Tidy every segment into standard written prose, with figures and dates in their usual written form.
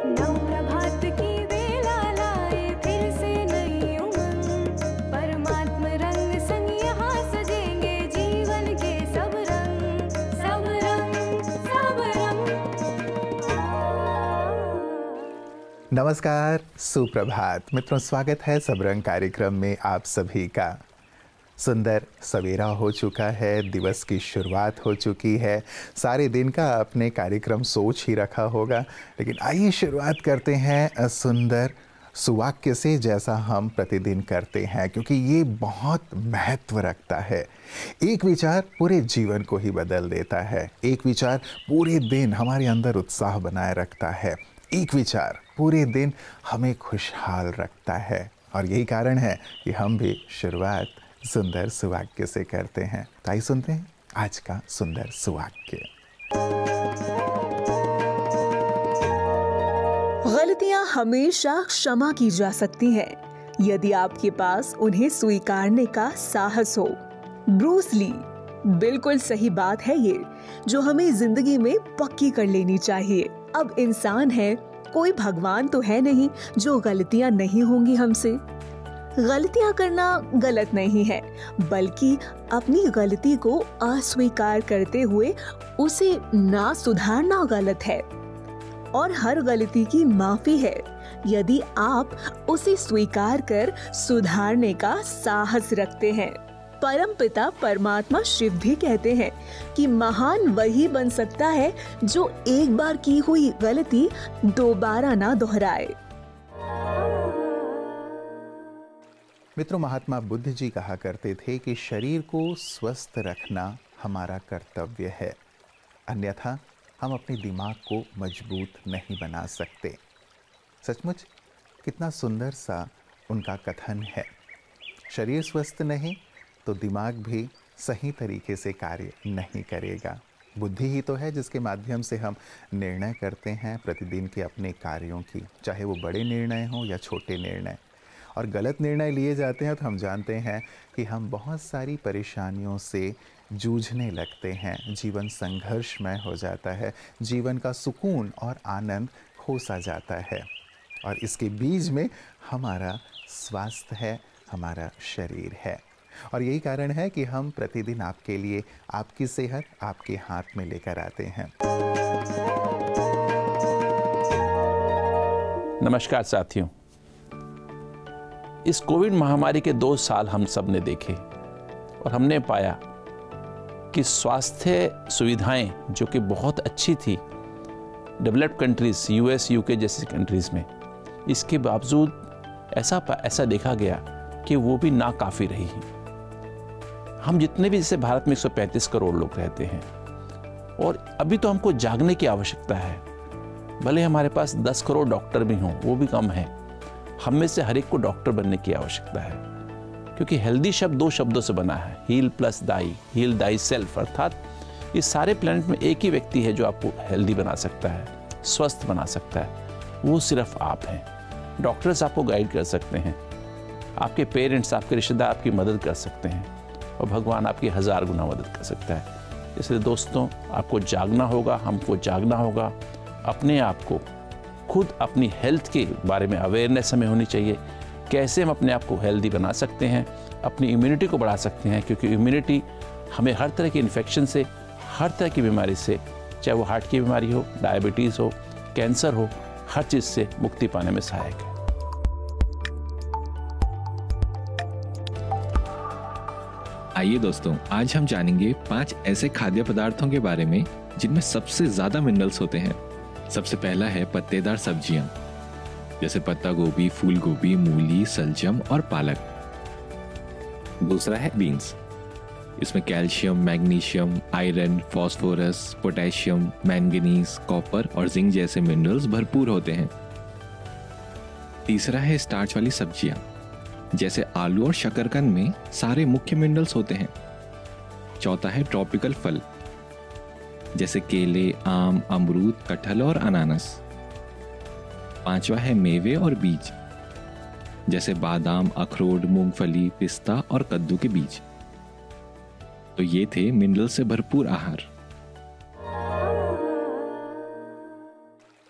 नव प्रभात की बेला लाए फिर से नई उमंग, परमात्म रंग संग यहाँ सजेंगे जीवन के सब रंग, सब रंग, सब रंग। नमस्कार, सुप्रभात मित्रों, स्वागत है सब रंग कार्यक्रम में आप सभी का। सुंदर सवेरा हो चुका है, दिवस की शुरुआत हो चुकी है। सारे दिन का आपने कार्यक्रम सोच ही रखा होगा, लेकिन आइए शुरुआत करते हैं सुंदर सुवाक्य से, जैसा हम प्रतिदिन करते हैं, क्योंकि ये बहुत महत्व रखता है। एक विचार पूरे जीवन को ही बदल देता है। एक विचार पूरे दिन हमारे अंदर उत्साह बनाए रखता है। एक विचार पूरे दिन हमें खुशहाल रखता है। और यही कारण है कि हम भी शुरुआत सुंदर सुवाक्य से करते हैं। तो आइए सुनते हैं आज का सुंदर सुवाक्य। गलतियां हमेशा क्षमा की जा सकती हैं, यदि आपके पास उन्हें स्वीकारने का साहस हो। Bruce Lee. बिल्कुल सही बात है ये, जो हमें जिंदगी में पक्की कर लेनी चाहिए। अब इंसान है, कोई भगवान तो है नहीं जो गलतियां नहीं होंगी हमसे। गलतियां करना गलत नहीं है, बल्कि अपनी गलती को अस्वीकार करते हुए उसे ना सुधारना गलत है। और हर गलती की माफी है, यदि आप उसे स्वीकार कर सुधारने का साहस रखते हैं। परमपिता परमात्मा शिव भी कहते हैं कि महान वही बन सकता है जो एक बार की हुई गलती दोबारा ना दोहराए। मित्रों, महात्मा बुद्ध जी कहा करते थे कि शरीर को स्वस्थ रखना हमारा कर्तव्य है, अन्यथा हम अपने दिमाग को मजबूत नहीं बना सकते। सचमुच कितना सुंदर सा उनका कथन है। शरीर स्वस्थ नहीं तो दिमाग भी सही तरीके से कार्य नहीं करेगा। बुद्धि ही तो है जिसके माध्यम से हम निर्णय करते हैं प्रतिदिन के अपने कार्यों की, चाहे वो बड़े निर्णय हों या छोटे निर्णय। और गलत निर्णय लिए जाते हैं तो हम जानते हैं कि हम बहुत सारी परेशानियों से जूझने लगते हैं। जीवन संघर्षमय हो जाता है, जीवन का सुकून और आनंद खो सा जाता है। और इसके बीच में हमारा स्वास्थ्य है, हमारा शरीर है। और यही कारण है कि हम प्रतिदिन आपके लिए आपकी सेहत आपके हाथ में लेकर आते हैं। नमस्कार साथियों, इस कोविड महामारी के 2 साल हम सब ने देखे और हमने पाया कि स्वास्थ्य सुविधाएं जो कि बहुत अच्छी थी डेवलप्ड कंट्रीज, यूएस, यूके जैसी कंट्रीज में, इसके बावजूद ऐसा देखा गया कि वो भी नाकाफ़ी रही। हम जितने भी, जैसे भारत में 135 करोड़ लोग रहते हैं और अभी तो हमको जागने की आवश्यकता है। भले हमारे पास 10 करोड़ डॉक्टर भी हों, वो भी कम है। हम में से हर एक को डॉक्टर बनने की आवश्यकता है, क्योंकि हेल्दी शब्द 2 शब्दों से बना है, heal plus thy, heal thy self. अर्थात इस सारे प्लेनेट में एक ही व्यक्ति है जो आपको हेल्दी बना सकता है, स्वस्थ बना सकता है, वो सिर्फ आप हैं। डॉक्टर्स आपको गाइड कर सकते हैं, आपके पेरेंट्स, आपके रिश्तेदार आपकी मदद कर सकते हैं, और भगवान आपकी 1000 गुना मदद कर सकता है। इसलिए दोस्तों, आपको जागना होगा, हमको जागना होगा। अपने आप को खुद अपनी हेल्थ के बारे में अवेयरनेस हमें होनी चाहिए। कैसे हम अपने आप को हेल्दी बना सकते हैं, अपनी इम्यूनिटी को बढ़ा सकते हैं, क्योंकि इम्यूनिटी हमें हर तरह के इन्फेक्शन से, हर तरह की बीमारी से, चाहे वो हार्ट की बीमारी हो, डायबिटीज़ हो, कैंसर हो, हर चीज़ से मुक्ति पाने में सहायक है। आइए दोस्तों, आज हम जानेंगे 5 ऐसे खाद्य पदार्थों के बारे में जिनमें सबसे ज्यादा मिनरल्स होते हैं। सबसे पहला है पत्तेदार सब्जियां, जैसे पत्ता गोभी, फूल गोभी, मूली, सलजम और पालक। दूसरा है बीन्स, इसमें calcium, magnesium, iron, phosphorus, potassium, manganese, copper और जिंक जैसे मिनरल्स भरपूर होते हैं। तीसरा है स्टार्च वाली सब्जियां, जैसे आलू और शकरकंद में सारे मुख्य मिनरल्स होते हैं। चौथा है ट्रॉपिकल फल, जैसे केले, आम, अमरूद, कटहल और अनानास। पांचवा है मेवे और बीज, जैसे बादाम, अखरोट, मूंगफली, पिस्ता और कद्दू के बीज। तो ये थे मिनरल से भरपूर आहार।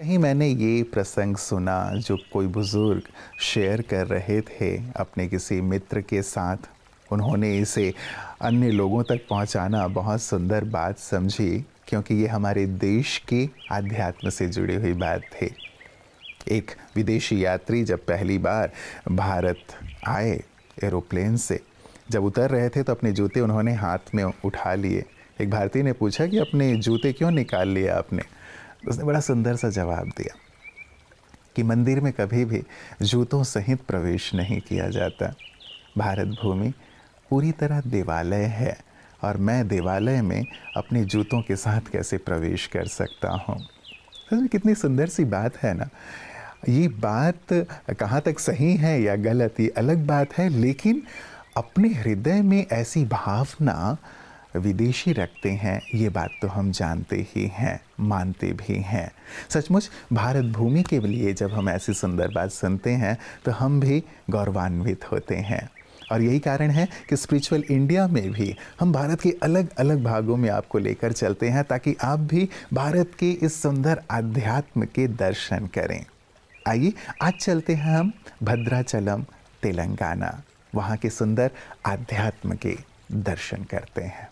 कहीं मैंने ये प्रसंग सुना जो कोई बुजुर्ग शेयर कर रहे थे अपने किसी मित्र के साथ। उन्होंने इसे अन्य लोगों तक पहुंचाना बहुत सुंदर बात समझी, क्योंकि ये हमारे देश के आध्यात्म से जुड़ी हुई बात थी। एक विदेशी यात्री जब पहली बार भारत आए एरोप्लेन से, जब उतर रहे थे तो अपने जूते उन्होंने हाथ में उठा लिए। एक भारतीय ने पूछा कि अपने जूते क्यों निकाल लिए आपने? उसने बड़ा सुंदर सा जवाब दिया कि मंदिर में कभी भी जूतों सहित प्रवेश नहीं किया जाता। भारत भूमि पूरी तरह देवालय है और मैं देवालय में अपने जूतों के साथ कैसे प्रवेश कर सकता हूँ? कितनी सुंदर सी बात है ना। ये बात कहाँ तक सही है या गलत ये अलग बात है, लेकिन अपने हृदय में ऐसी भावना विदेशी रखते हैं ये बात तो हम जानते ही हैं, मानते भी हैं। सचमुच भारत भूमि के लिए जब हम ऐसी सुंदर बात सुनते हैं तो हम भी गौरवान्वित होते हैं। और यही कारण है कि स्पिरिचुअल इंडिया में भी हम भारत के अलग अलग भागों में आपको लेकर चलते हैं, ताकि आप भी भारत के इस सुंदर आध्यात्म के दर्शन करें। आइए आज चलते हैं हम भद्राचलम तेलंगाना, वहाँ के सुंदर आध्यात्म के दर्शन करते हैं।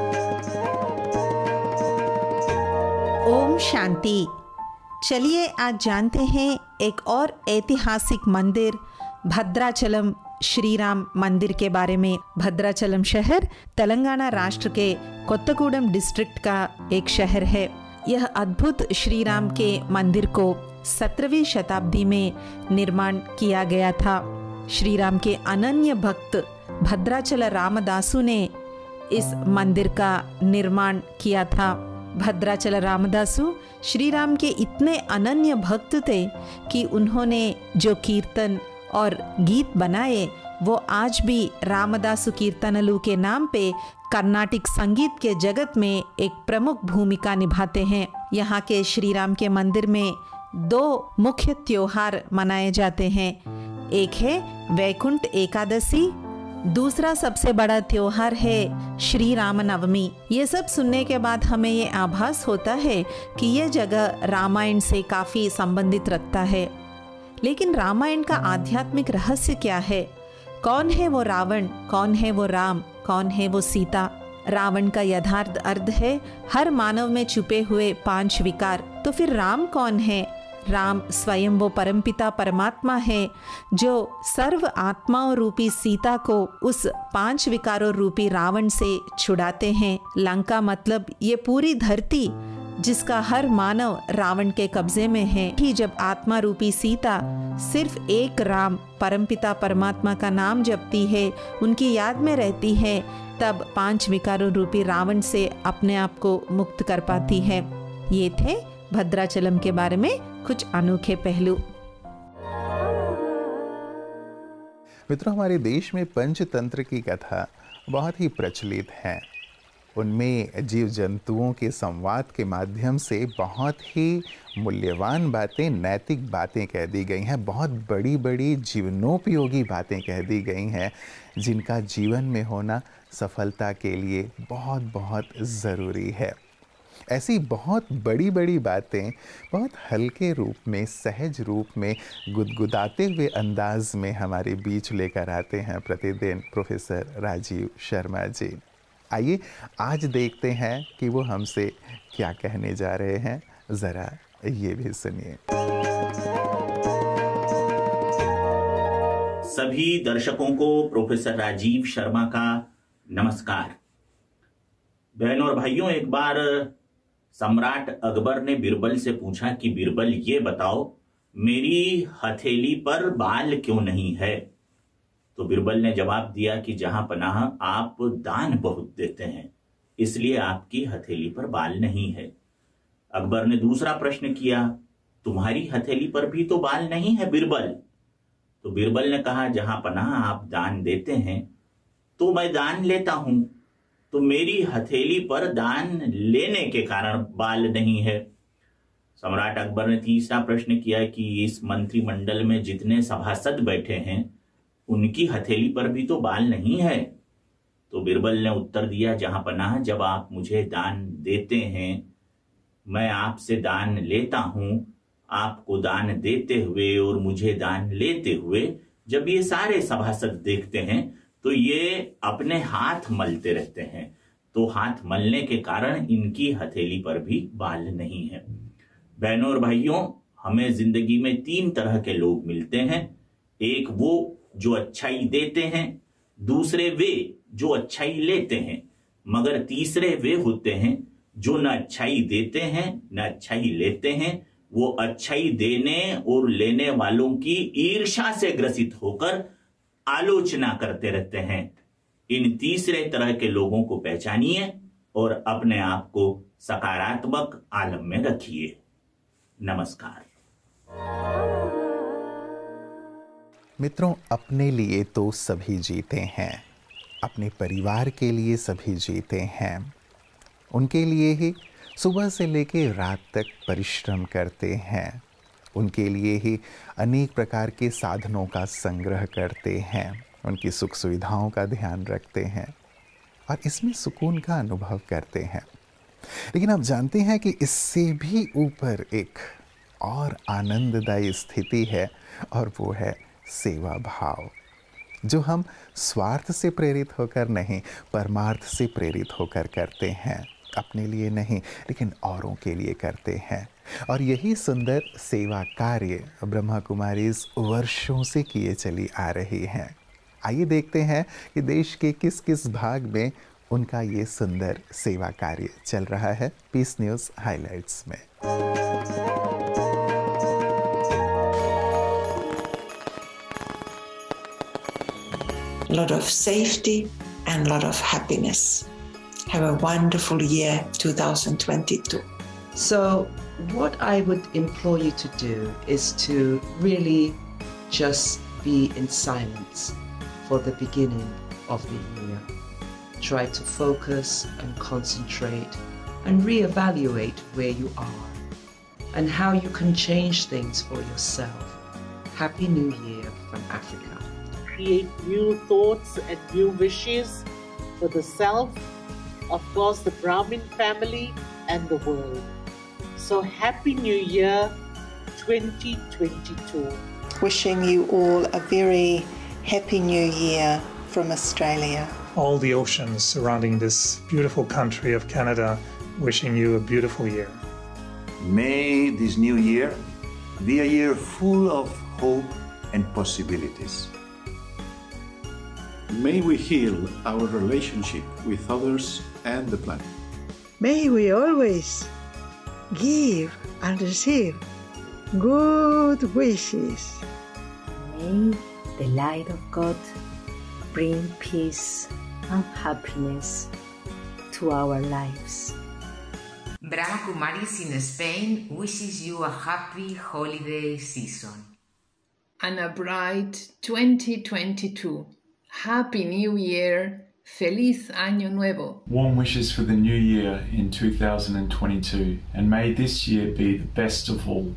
ओम शांति। चलिए आज जानते हैं एक और ऐतिहासिक मंदिर भद्राचलम श्री राम मंदिर के बारे में। भद्राचलम शहर तेलंगाना राष्ट्र के कोत्तगूडम डिस्ट्रिक्ट का एक शहर है। यह अद्भुत श्री राम के मंदिर को 17वीं शताब्दी में निर्माण किया गया था। श्री राम के अनन्य भक्त भद्राचल रामदासु ने इस मंदिर का निर्माण किया था। भद्राचल रामदासु श्री राम के इतने अनन्य भक्त थे कि उन्होंने जो कीर्तन और गीत बनाए वो आज भी रामदासु कीर्तनलू के नाम पे कर्नाटिक संगीत के जगत में एक प्रमुख भूमिका निभाते हैं। यहाँ के श्री राम के मंदिर में 2 मुख्य त्योहार मनाए जाते हैं। एक है वैकुंठ एकादशी, दूसरा सबसे बड़ा त्योहार है श्री राम नवमी। ये सब सुनने के बाद हमें ये आभास होता है कि ये जगह रामायण से काफ़ी संबंधित रखता है। लेकिन रामायण का आध्यात्मिक रहस्य क्या है? कौन है वो रावण, कौन है वो राम, कौन है वो सीता? रावण का यथार्थ अर्थ है हर मानव में छुपे हुए 5 विकार। तो फिर राम कौन है? राम स्वयं वो परमपिता परमात्मा है जो सर्व आत्माओं रूपी सीता को उस 5 विकारों रूपी रावण से छुड़ाते हैं। लंका मतलब ये पूरी धरती जिसका हर मानव रावण के कब्जे में है। ही जब आत्मा रूपी सीता सिर्फ एक राम परमपिता परमात्मा का नाम जपती है, उनकी याद में रहती है, तब 5 विकारों रूपी रावण से अपने आप को मुक्त कर पाती है। ये थे भद्राचलम के बारे में कुछ अनोखे पहलू। मित्रों, हमारे देश में पंचतंत्र की कथा बहुत ही प्रचलित है। उनमें जीव जंतुओं के संवाद के माध्यम से बहुत ही मूल्यवान बातें, नैतिक बातें कह दी गई हैं। बहुत बड़ी बड़ी जीवनोपयोगी बातें कह दी गई हैं, जिनका जीवन में होना सफलता के लिए बहुत बहुत ज़रूरी है। ऐसी बहुत बड़ी बड़ी बातें बहुत हल्के रूप में, सहज रूप में, गुदगुदाते हुए अंदाज में हमारे बीच लेकर आते हैं प्रतिदिन प्रोफेसर राजीव शर्मा जी। आइए आज देखते हैं कि वो हमसे क्या कहने जा रहे हैं, ज़रा ये भी सुनिए। सभी दर्शकों को प्रोफेसर राजीव शर्मा का नमस्कार। बहनों और भाइयों, एक बार सम्राट अकबर ने बिरबल से पूछा कि बिरबल ये बताओ, मेरी हथेली पर बाल क्यों नहीं है? तो बिरबल ने जवाब दिया कि जहां पनाह आप दान बहुत देते हैं, इसलिए आपकी हथेली पर बाल नहीं है। अकबर ने दूसरा प्रश्न किया, तुम्हारी हथेली पर भी तो बाल नहीं है बिरबल। तो बिरबल ने कहा, जहां पनाह आप दान देते हैं तो मैं दान लेता हूं, तो मेरी हथेली पर दान लेने के कारण बाल नहीं है। सम्राट अकबर ने तीसरा प्रश्न किया कि इस मंत्रिमंडल में जितने सभासद बैठे हैं उनकी हथेली पर भी तो बाल नहीं है। तो बिरबल ने उत्तर दिया, जहां पनाह जब आप मुझे दान देते हैं, मैं आपसे दान लेता हूं, आपको दान देते हुए और मुझे दान लेते हुए जब ये सारे सभासद देखते हैं तो ये अपने हाथ मलते रहते हैं। तो हाथ मलने के कारण इनकी हथेली पर भी बाल नहीं है। बहनों और भाइयों, हमें जिंदगी में 3 तरह के लोग मिलते हैं। एक वो जो अच्छाई देते हैं, दूसरे वे जो अच्छाई लेते हैं, मगर तीसरे वे होते हैं जो न अच्छाई देते हैं न अच्छाई लेते हैं। वो अच्छाई देने और लेने वालों की ईर्ष्या से ग्रसित होकर आलोचना करते रहते हैं। इन तीसरे तरह के लोगों को पहचानिए और अपने आप को सकारात्मक आलम में रखिए। नमस्कार। मित्रों, अपने लिए तो सभी जीते हैं, अपने परिवार के लिए सभी जीते हैं। उनके लिए ही सुबह से लेकर रात तक परिश्रम करते हैं, उनके लिए ही अनेक प्रकार के साधनों का संग्रह करते हैं, उनकी सुख सुविधाओं का ध्यान रखते हैं और इसमें सुकून का अनुभव करते हैं। लेकिन आप जानते हैं कि इससे भी ऊपर एक और आनंददायी स्थिति है और वो है सेवा भाव, जो हम स्वार्थ से प्रेरित होकर नहीं, परमार्थ से प्रेरित होकर करते हैं। अपने लिए नहीं लेकिन औरों के लिए करते हैं। और यही सुंदर सेवा कार्य ब्रह्मा कुमारीज वर्षों से किए चली आ रही हैं। आइए देखते हैं कि देश के किस किस भाग में उनका ये सुंदर सेवा कार्य चल रहा है पीस न्यूज़ हाइलाइट्स में। Lot of safety and lot of happiness. Have a wonderful year 2022. So what I would implore you to do is to really just be in silence for the beginning of the year. Try to focus and concentrate and reevaluate where you are and how you can change things for yourself. Happy New Year from Africa. Create new thoughts and new wishes for the self, of course the Brahmin family and the world. So Happy New Year 2022. Wishing you all a very happy new year from Australia. All the oceans surrounding this beautiful country of Canada, wishing you a beautiful year. May this new year be a year full of hope and possibilities. May we heal our relationship with others and the planet. May we always give and receive good wishes. May the light of God bring peace and happiness to our lives. Brahma Kumaris in Spain wishes you a happy holiday season. And a bright 2022. Happy New Year. Feliz Año Nuevo. Warm wishes for the new year in 2022, and may this year be the best of all.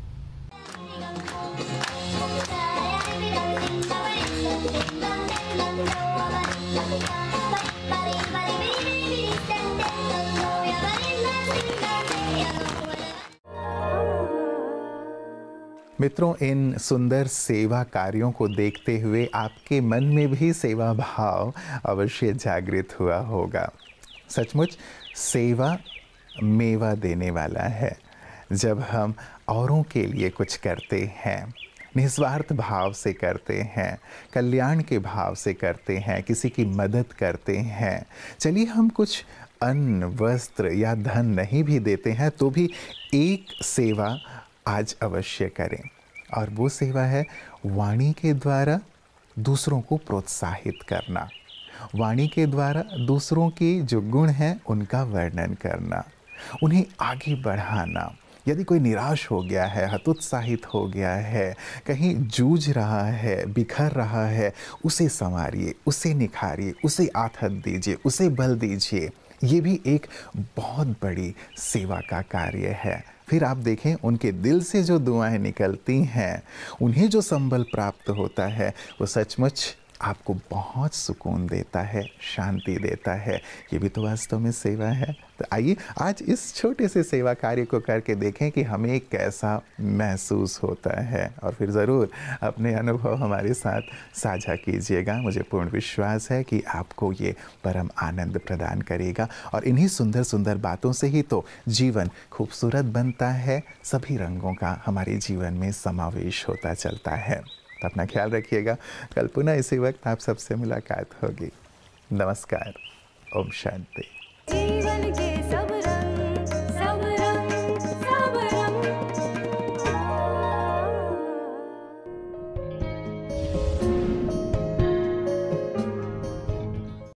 मित्रों, इन सुंदर सेवा कार्यों को देखते हुए आपके मन में भी सेवा भाव अवश्य जागृत हुआ होगा। सचमुच सेवा मेवा देने वाला है। जब हम औरों के लिए कुछ करते हैं, निस्वार्थ भाव से करते हैं, कल्याण के भाव से करते हैं, किसी की मदद करते हैं, चलिए हम कुछ अन्न, वस्त्र या धन नहीं भी देते हैं तो भी एक सेवा आज अवश्य करें। और वो सेवा है वाणी के द्वारा दूसरों को प्रोत्साहित करना, वाणी के द्वारा दूसरों के जो गुण हैं उनका वर्णन करना, उन्हें आगे बढ़ाना। यदि कोई निराश हो गया है, हतोत्साहित हो गया है, कहीं जूझ रहा है, बिखर रहा है, उसे संवारिए, उसे निखारिए, उसे आथत दीजिए, उसे बल दीजिए। ये भी एक बहुत बड़ी सेवा का कार्य है। फिर आप देखें उनके दिल से जो दुआएं निकलती हैं, उन्हें जो संबल प्राप्त होता है, वो सचमुच आपको बहुत सुकून देता है, शांति देता है। ये भी तो वास्तव में सेवा है। तो आइए आज इस छोटे से सेवा कार्य को करके देखें कि हमें कैसा महसूस होता है, और फिर ज़रूर अपने अनुभव हमारे साथ साझा कीजिएगा। मुझे पूर्ण विश्वास है कि आपको ये परम आनंद प्रदान करेगा, और इन्हीं सुंदर सुंदर बातों से ही तो जीवन खूबसूरत बनता है। सभी रंगों का हमारे जीवन में समावेश होता चलता है। तो अपना ख्याल रखिएगा। कल पुनः इसी वक्त आप सबसे मुलाकात होगी। नमस्कार। ओम शांति। जीवन के